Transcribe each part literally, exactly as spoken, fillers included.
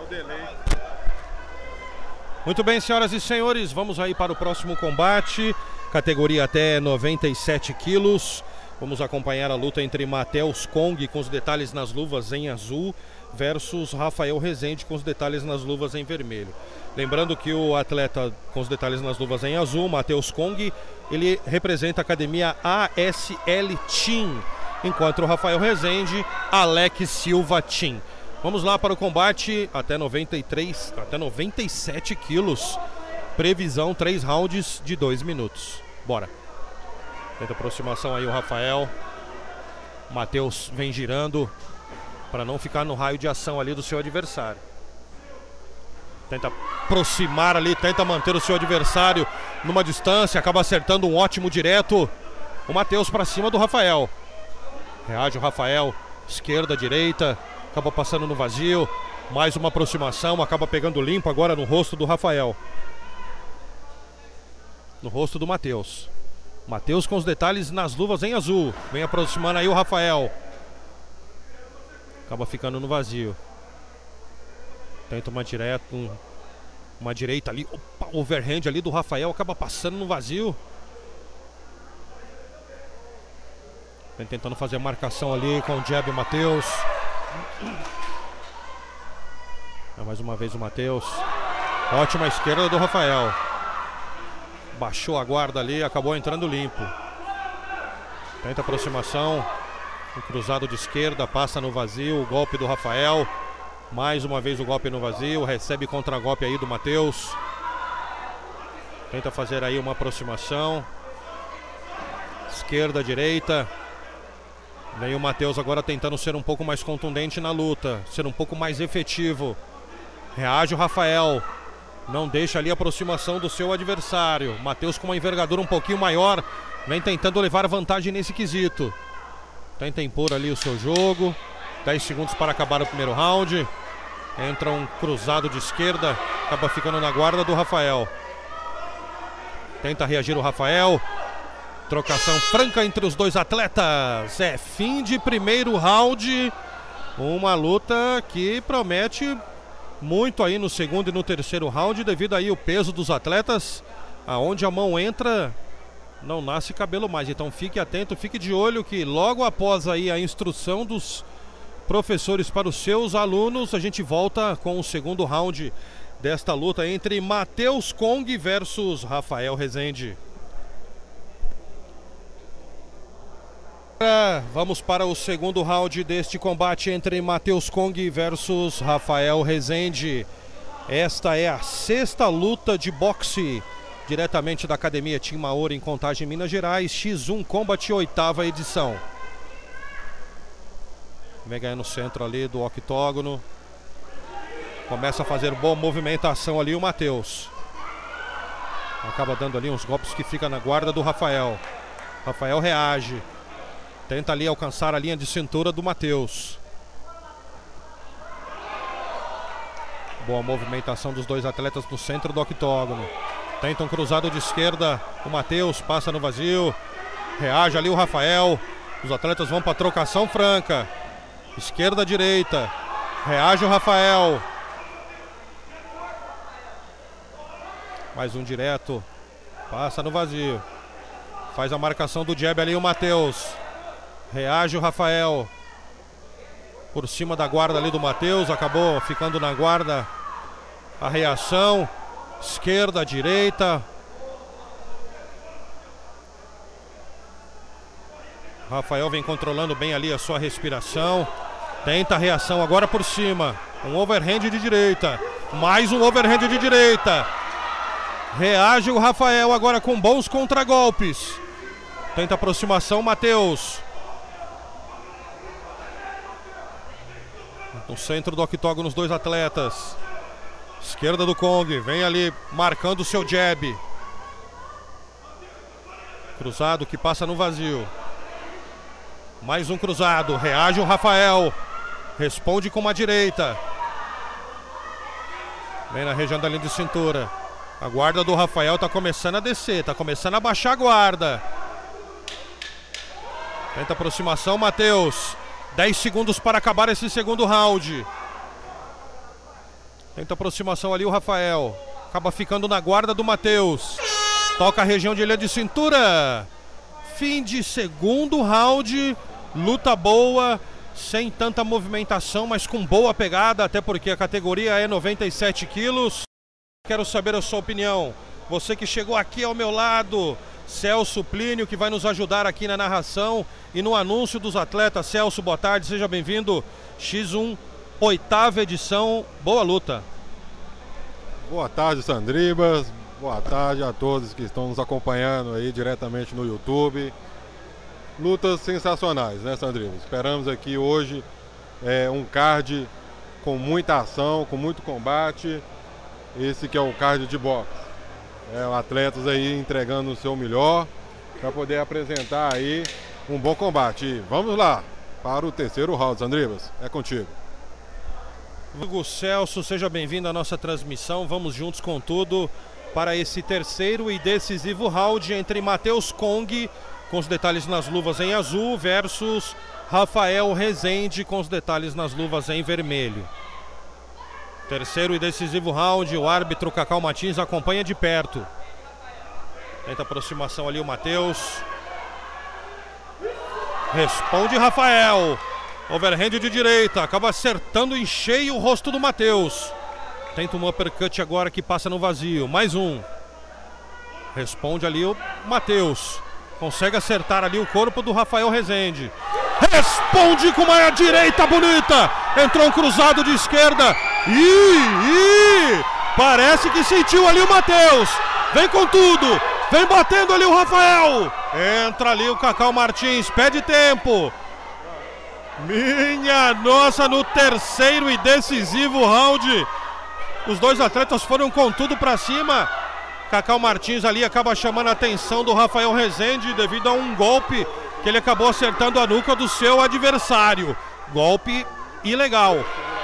Muito bem, senhoras e senhores, vamos aí para o próximo combate, categoria até noventa e sete quilos. Vamos acompanhar a luta entre Matheus Kong, com os detalhes nas luvas em azul, versus Rafael Rezende, com os detalhes nas luvas em vermelho. Lembrando que o atleta com os detalhes nas luvas em azul, Matheus Kong, ele representa a academia A S L Team, enquanto o Rafael Rezende, Alex Silva Team. Vamos lá para o combate até noventa e três, até noventa e sete quilos. Previsão três rounds de dois minutos. Bora. Tenta aproximação aí o Rafael. O Matheus vem girando para não ficar no raio de ação ali do seu adversário. Tenta aproximar ali, tenta manter o seu adversário numa distância, acaba acertando um ótimo direto. O Matheus para cima do Rafael. Reage o Rafael, esquerda, direita. Acaba passando no vazio, mais uma aproximação, acaba pegando limpo agora no rosto do Rafael. No rosto do Matheus. Matheus com os detalhes nas luvas em azul. Vem aproximando aí o Rafael. Acaba ficando no vazio. Tenta uma direta, um, uma direita ali. Opa, overhand ali do Rafael, acaba passando no vazio. Vem tentando fazer a marcação ali com o jab o Matheus. Mais uma vez o Matheus. Ótima esquerda do Rafael. Baixou a guarda ali, acabou entrando limpo. Tenta aproximação. O cruzado de esquerda, passa no vazio. O golpe do Rafael. Mais uma vez o golpe no vazio. Recebe contra-golpe aí do Matheus. Tenta fazer aí uma aproximação. Esquerda, direita. Vem o Matheus agora tentando ser um pouco mais contundente na luta, ser um pouco mais efetivo. Reage o Rafael. Não deixa ali a aproximação do seu adversário. Matheus com uma envergadura um pouquinho maior, vem tentando levar vantagem nesse quesito. Tenta impor ali o seu jogo. dez segundos para acabar o primeiro round. Entra um cruzado de esquerda, acaba ficando na guarda do Rafael. Tenta reagir o Rafael. Trocação franca entre os dois atletas. É fim de primeiro round. Uma luta que promete muito aí no segundo e no terceiro round, devido aí o peso dos atletas. Aonde a mão entra, não nasce cabelo mais. Então fique atento, fique de olho que logo após aí a instrução dos professores para os seus alunos, a gente volta com o segundo round desta luta entre Matheus Kong versus Rafael Rezende. Vamos para o segundo round deste combate entre Matheus Kong versus Rafael Rezende. Esta é a sexta luta de boxe, diretamente da Academia Team Maori em Contagem, Minas Gerais. X um Combat, oitava edição. Vem ganhando no centro ali do octógono. Começa a fazer boa movimentação ali o Matheus. Acaba dando ali uns golpes que fica na guarda do Rafael. Rafael reage. Tenta ali alcançar a linha de cintura do Matheus. Boa movimentação dos dois atletas no centro do octógono. Tenta um cruzado de esquerda. O Matheus passa no vazio. Reage ali o Rafael. Os atletas vão para a trocação franca. Esquerda, direita. Reage o Rafael. Mais um direto. Passa no vazio. Faz a marcação do jab ali o Matheus. Reage o Rafael. Por cima da guarda ali do Matheus. Acabou ficando na guarda a reação. Esquerda, direita. Rafael vem controlando bem ali a sua respiração. Tenta a reação agora por cima. Um overhand de direita. Mais um overhand de direita. Reage o Rafael agora com bons contragolpes. Tenta aproximação, Matheus. No centro do octógono os dois atletas. Esquerda do Kong, vem ali marcando o seu jab. Cruzado que passa no vazio. Mais um cruzado, reage o Rafael. Responde com uma direita. Vem na região da linha de cintura. A guarda do Rafael está começando a descer, está começando a baixar a guarda. Tenta aproximação, Matheus. dez segundos para acabar esse segundo round. Tenta aproximação ali o Rafael. Acaba ficando na guarda do Matheus. Toca a região de ilha de cintura. Fim de segundo round. Luta boa, sem tanta movimentação, mas com boa pegada, até porque a categoria é noventa e sete quilos. Quero saber a sua opinião. Você que chegou aqui ao meu lado, Celso Plínio, que vai nos ajudar aqui na narração e no anúncio dos atletas. Celso, boa tarde, seja bem-vindo. X um, oitava edição, boa luta. Boa tarde, Sandribas. Boa tarde a todos que estão nos acompanhando aí diretamente no YouTube. Lutas sensacionais, né, Sandribas? Esperamos aqui hoje é, um card com muita ação, com muito combate. Esse que é o card de boxe. É, atletas aí entregando o seu melhor para poder apresentar aí um bom combate. E vamos lá para o terceiro round, Sandribas. É contigo. Hugo Celso, seja bem-vindo à nossa transmissão. Vamos juntos com tudo para esse terceiro e decisivo round entre Matheus Kong, com os detalhes nas luvas em azul, versus Rafael Rezende, com os detalhes nas luvas em vermelho. Terceiro e decisivo round, o árbitro Cacau Martins acompanha de perto. Tenta aproximação ali o Matheus. Responde Rafael. Overhand de direita, acaba acertando em cheio o rosto do Matheus. Tenta um uppercut agora que passa no vazio, mais um. Responde ali o Matheus. Consegue acertar ali o corpo do Rafael Rezende. Responde com uma direita bonita. Entrou um cruzado de esquerda. Ih, ih, parece que sentiu ali o Matheus. Vem com tudo. Vem batendo ali o Rafael. Entra ali o Cacau Martins, pede tempo. Minha nossa, no terceiro e decisivo round, os dois atletas foram com tudo pra cima. Cacau Martins ali acaba chamando a atenção do Rafael Rezende devido a um golpe que ele acabou acertando a nuca do seu adversário. Golpe ilegal.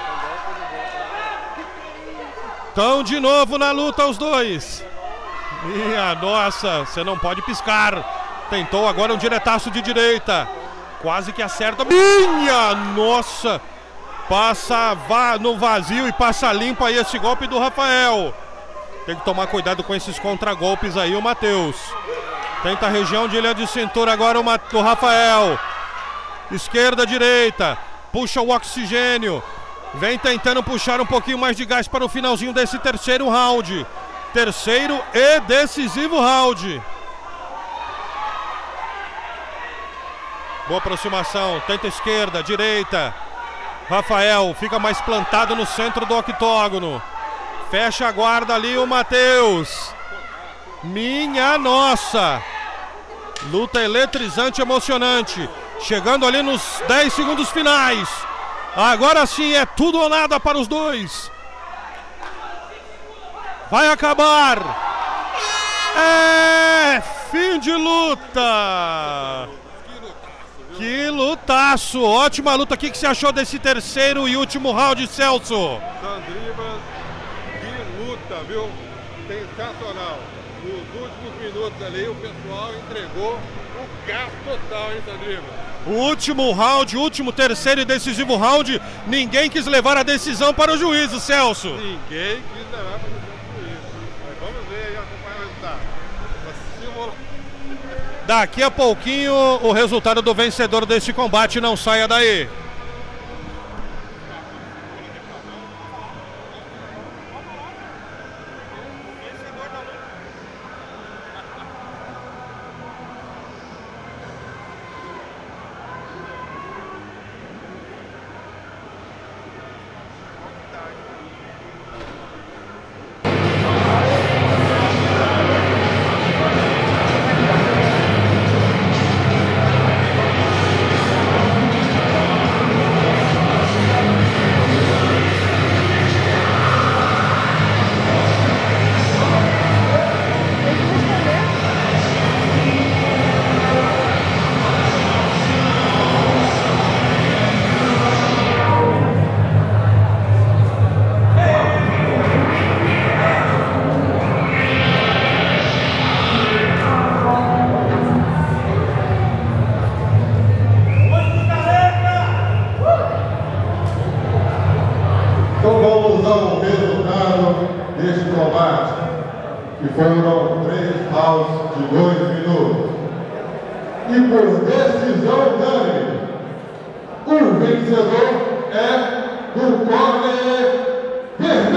Estão de novo na luta os dois. Minha nossa, você não pode piscar. Tentou agora um diretaço de direita. Quase que acerta. Minha nossa! Passa no vazio e passa limpo aí esse golpe do Rafael. Tem que tomar cuidado com esses contragolpes aí o Matheus. Tenta a região de ilha de cintura agora o Rafael. Esquerda, direita. Puxa o oxigênio. Vem tentando puxar um pouquinho mais de gás para o finalzinho desse terceiro round. Terceiro e decisivo round. Boa aproximação. Tenta esquerda, direita. Rafael fica mais plantado no centro do octógono. Fecha a guarda ali o Matheus. Minha nossa. Luta eletrizante, emocionante. Chegando ali nos dez segundos finais. Agora sim é tudo ou nada para os dois. Vai acabar. É fim de luta. Que lutaço. Ótima luta. O que você achou desse terceiro e último round, Celso? Sandribas, que luta, viu? Sensacional. Nos últimos minutos ali o pessoal entregou o gás total, hein, Sandribas? O último round, último terceiro e decisivo round, ninguém quis levar a decisão para o juízo, Celso. Ninguém quis levar para o juízo. Mas vamos ver e acompanhar o resultado. Daqui a pouquinho o resultado do vencedor deste combate, não saia daí. Então vamos ao mesmo deste combate, que foram três rounds de dois minutos. E por decisão unânime, o vencedor é do corner vermelho.